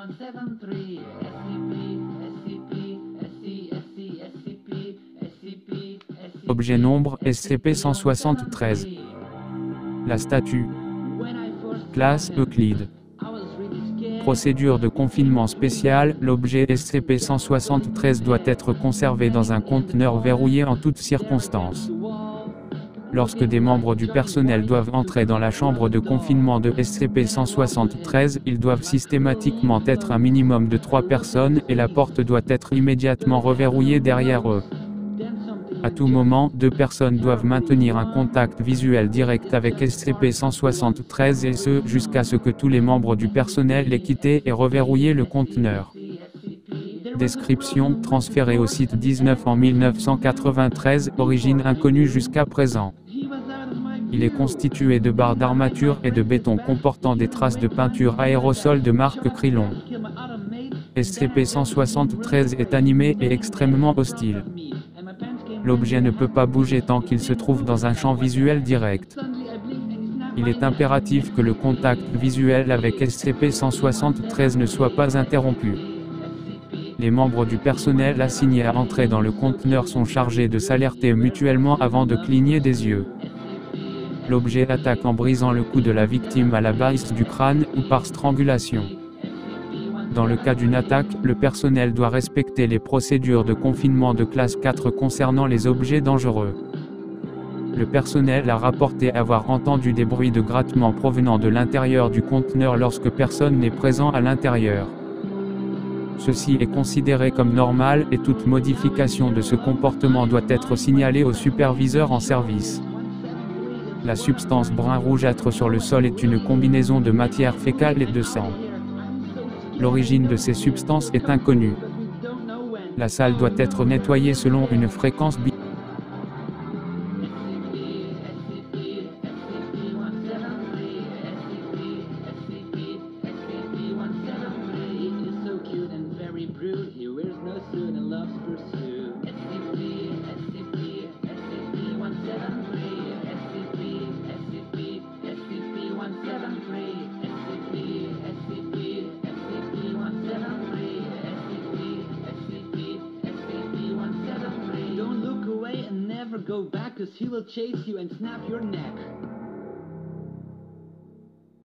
Objet nombre SCP-173. La statue. Classe Euclide. Procédure de confinement spéciale. L'objet SCP-173 doit être conservé dans un conteneur verrouillé en toutes circonstances. Lorsque des membres du personnel doivent entrer dans la chambre de confinement de SCP-173, ils doivent systématiquement être un minimum de 3 personnes et la porte doit être immédiatement reverrouillée derrière eux. À tout moment, 2 personnes doivent maintenir un contact visuel direct avec SCP-173 et ce, jusqu'à ce que tous les membres du personnel aient quitté et reverrouillé le conteneur. Description: transféré au site 19 en 1993, origine inconnue jusqu'à présent. Il est constitué de barres d'armature et de béton comportant des traces de peinture aérosol de marque Krylon. SCP-173 est animé et extrêmement hostile. L'objet ne peut pas bouger tant qu'il se trouve dans un champ visuel direct. Il est impératif que le contact visuel avec SCP-173 ne soit pas interrompu. Les membres du personnel assignés à entrer dans le conteneur sont chargés de s'alerter mutuellement avant de cligner des yeux. L'objet attaque en brisant le cou de la victime à la base du crâne, ou par strangulation. Dans le cas d'une attaque, le personnel doit respecter les procédures de confinement de classe 4 concernant les objets dangereux. Le personnel a rapporté avoir entendu des bruits de grattement provenant de l'intérieur du conteneur lorsque personne n'est présent à l'intérieur. Ceci est considéré comme normal et toute modification de ce comportement doit être signalée au superviseur en service. La substance brun rougeâtre sur le sol est une combinaison de matière fécale et de sang. L'origine de ces substances est inconnue. La salle doit être nettoyée selon une fréquence Go back, cause he will chase you and snap your neck.